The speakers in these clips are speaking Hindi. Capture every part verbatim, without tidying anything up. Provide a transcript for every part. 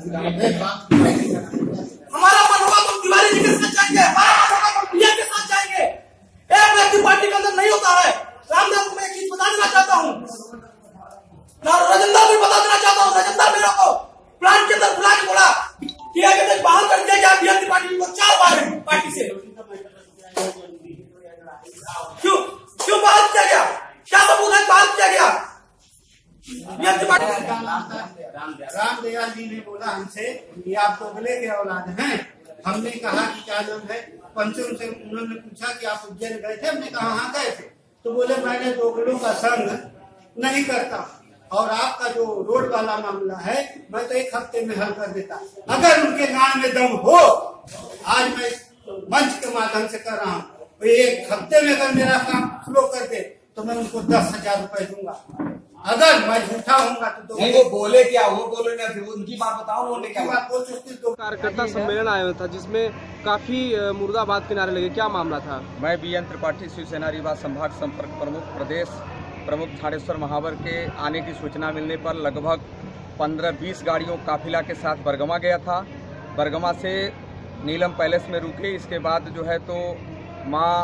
हमारा मन होगा तो तिवारी जी के साथ जाएंगे, हमारा मन होगा तो प्रिया के साथ जाएंगे। एक व्यक्ति पार्टी के अंदर नहीं होता है। रामदेव को मैं एक चीज बता देना चाहता हूँ, रजिंदर भी बता देना चाहता हूँ। रजिंदर मेरे को प्लान के अंदर बुला के बोला कि अगर बाहर कर दिया गया बीएनपी पार्टी को चार बार पार्टी से क्यों क्यों बाहर किया गया, क्या सबूत है बाहर किया गया? रामदयाल जी ने बोला हमसे कि आप दोगले के औलाद हैं। हमने कहा कि क्या नाम है, पंचों से उन्होंने पूछा कि आप उज्जैन गए थे, हमने कहा हाँ गए थे। तो बोले मैंने दोगलों का संग नहीं करता और आपका जो रोड वाला मामला है मैं तो एक हफ्ते में हल कर देता। अगर उनके गांव में दम हो, आज मैं मंच के माध्यम से कर रहा हूँ, एक हफ्ते में अगर मेरा काम फ्लो कर दे तो मैं उनको दस हजार रुपए दूंगा। अगर मैं झूठा होऊंगा तो नहीं, वो बोले क्या, वो बोले ना, फिर उनकी बात बताओ, उन्होंने क्या बात बोल सकती। तो कार्यकर्ता सम्मेलन आया था जिसमें काफी मुर्दाबाद के नारे लगे, क्या मामला था? मैं बीएन त्रिपाठी शिवसेना रीवा संभाग संपर्क प्रमुख प्रदेश प्रमुख थानेश्वर महावर के आने की सूचना मिलने पर लगभग पंद्रह बीस गाड़ियों काफिला के साथ बरगमा गया था। बरगमा से नीलम पैलेस में रुके, इसके बाद जो है तो माँ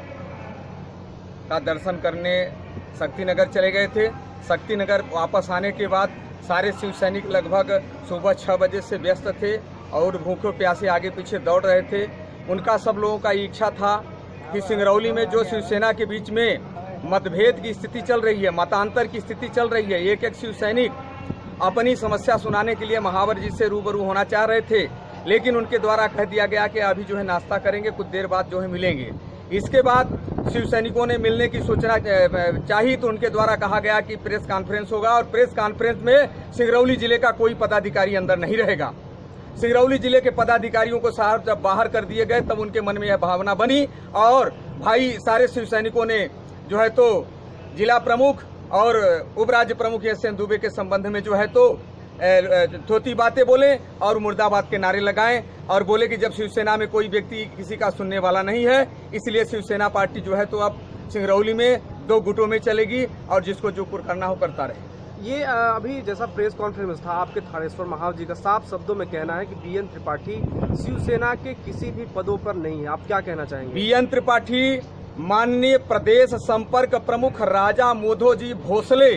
का दर्शन करने शक्तिनगर चले गए थे। शक्तिनगर वापस आने के बाद सारे शिव सैनिक लगभग सुबह छह बजे से व्यस्त थे और भूखे प्यासे आगे पीछे दौड़ रहे थे। उनका सब लोगों का इच्छा था कि सिंगरौली में जो शिवसेना के बीच में मतभेद की स्थिति चल रही है, मतांतर की स्थिति चल रही है, एक एक शिव सैनिक अपनी समस्या सुनाने के लिए महावर जी से रूबरू होना चाह रहे थे, लेकिन उनके द्वारा कह दिया गया कि अभी जो है नाश्ता करेंगे, कुछ देर बाद जो है मिलेंगे। इसके बाद शिव सैनिकों ने मिलने की सूचना चाहिए तो उनके द्वारा कहा गया कि प्रेस कॉन्फ्रेंस होगा और प्रेस कॉन्फ्रेंस में सिंगरौली जिले का कोई पदाधिकारी अंदर नहीं रहेगा। सिंगरौली जिले के पदाधिकारियों को साहब जब बाहर कर दिए गए तब उनके मन में यह भावना बनी और भाई सारे शिव सैनिकों ने जो है तो जिला प्रमुख और उप राज्य प्रमुख एस एन दुबे के संबंध में जो है तो थोती बातें बोले और मुर्दाबाद के नारे लगाएं और बोले कि जब शिवसेना में कोई व्यक्ति किसी का सुनने वाला नहीं है, इसलिए शिवसेना पार्टी जो है तो अब सिंगरौली में दो गुटों में चलेगी और जिसको जो करना हो करता रहे। ये अभी जैसा प्रेस कॉन्फ्रेंस था, आपके थानेश्वर महावर जी का साफ शब्दों में कहना है कि बीएन त्रिपाठी शिवसेना के किसी भी पदों पर नहीं है, आप क्या कहना चाहेंगे? बीएन त्रिपाठी माननीय प्रदेश संपर्क प्रमुख राजा मोधो जी भोसले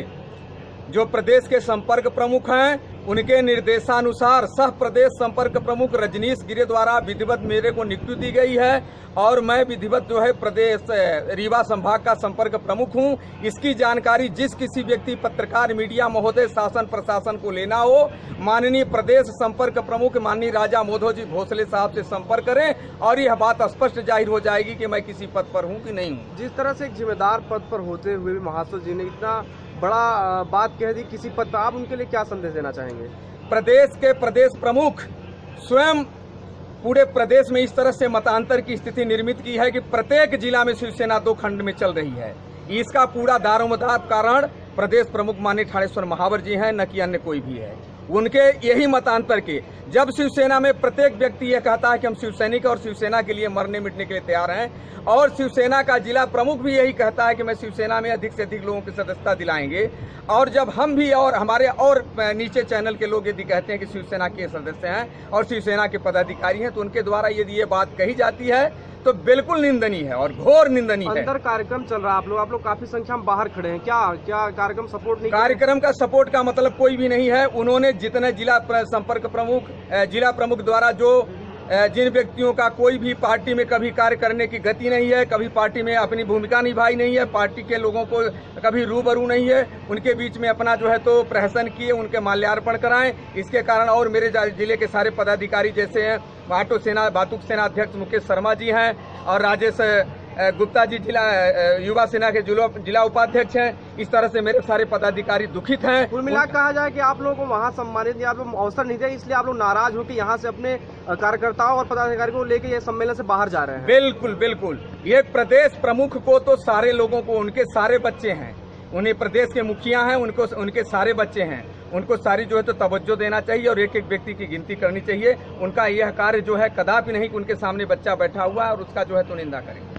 जो प्रदेश के संपर्क प्रमुख हैं, उनके निर्देशानुसार सह प्रदेश संपर्क प्रमुख रजनीश गिरे द्वारा विधिवत मेरे को नियुक्ति दी गई है और मैं विधिवत जो है प्रदेश रीवा संभाग का संपर्क प्रमुख हूं। इसकी जानकारी जिस किसी व्यक्ति, पत्रकार, मीडिया महोदय, शासन प्रशासन को लेना हो, माननीय प्रदेश संपर्क प्रमुख माननीय राजा मोधो जी भोसले साहब से संपर्क करें और यह बात स्पष्ट जाहिर हो जाएगी कि मैं किसी पद पर हूं कि नहीं हूं। जिस तरह से एक जिम्मेदार पद पर होते हुए भी महासव जी ने इतना बड़ा बात कह दी किसी पद पर, आप उनके लिए क्या संदेश देना चाहेंगे? प्रदेश के प्रदेश प्रमुख स्वयं पूरे प्रदेश में इस तरह से मतांतर की स्थिति निर्मित की है कि प्रत्येक जिला में शिवसेना दो खंड में चल रही है। इसका पूरा दारोमदार कारण प्रदेश प्रमुख माननीय थानेश्वर महावर जी हैं, न कि अन्य कोई भी है। उनके यही मतांतर के जब शिवसेना में प्रत्येक व्यक्ति यह कहता है कि हम शिवसैनिक और शिवसेना के लिए मरने मिटने के लिए तैयार हैं और शिवसेना का जिला प्रमुख भी यही कहता है कि मैं शिवसेना में अधिक से अधिक लोगों की सदस्यता दिलाएंगे, और जब हम भी और हमारे और नीचे चैनल के लोग यदि कहते हैं कि शिवसेना के सदस्य हैं और शिवसेना के पदाधिकारी हैं, तो उनके द्वारा यदि ये बात कही जाती है तो बिल्कुल निंदनीय है और घोर निंदनीय है। अंदर कार्यक्रम चल रहा है, आप लोग आप लोग काफी संख्या में बाहर खड़े हैं, क्या क्या कार्यक्रम सपोर्ट नहीं? कार्यक्रम का सपोर्ट का मतलब कोई भी नहीं है। उन्होंने जितने जिला संपर्क प्रमुख, जिला प्रमुख द्वारा जो जिन व्यक्तियों का कोई भी पार्टी में कभी कार्य करने की गति नहीं है, कभी पार्टी में अपनी भूमिका निभाई नहीं है, पार्टी के लोगों को कभी रूबरू नहीं है, उनके बीच में अपना जो है तो प्रहसन किए, उनके माल्यार्पण कराएं। इसके कारण और मेरे जिले के सारे पदाधिकारी जैसे हैं ऑटो सेना बातुक सेना अध्यक्ष मुकेश शर्मा जी हैं और राजेश गुप्ता जी जिला युवा सेना के जिला उपाध्यक्ष हैं। इस तरह से मेरे सारे पदाधिकारी दुखित हैं। कुल मिला कहा जाए कि आप लोगों को वहां सम्मानित या आप लोग अवसर नहीं दिया, इसलिए आप लोग नाराज हो कि यहाँ से अपने कार्यकर्ताओं और पदाधिकारियों को लेकर ये सम्मेलन से बाहर जा रहे हैं। बिल्कुल बिल्कुल, ये प्रदेश प्रमुख को तो सारे लोगों को, उनके सारे बच्चे हैं, उन्हें प्रदेश के मुखिया हैं, उनको उनके सारे बच्चे हैं, उनको सारी जो है तो तवज्जो देना चाहिए और एक एक व्यक्ति की गिनती करनी चाहिए। उनका यह कार्य जो है कदापि नहीं कि उनके सामने बच्चा बैठा हुआ है और उसका जो है तो निंदा करें।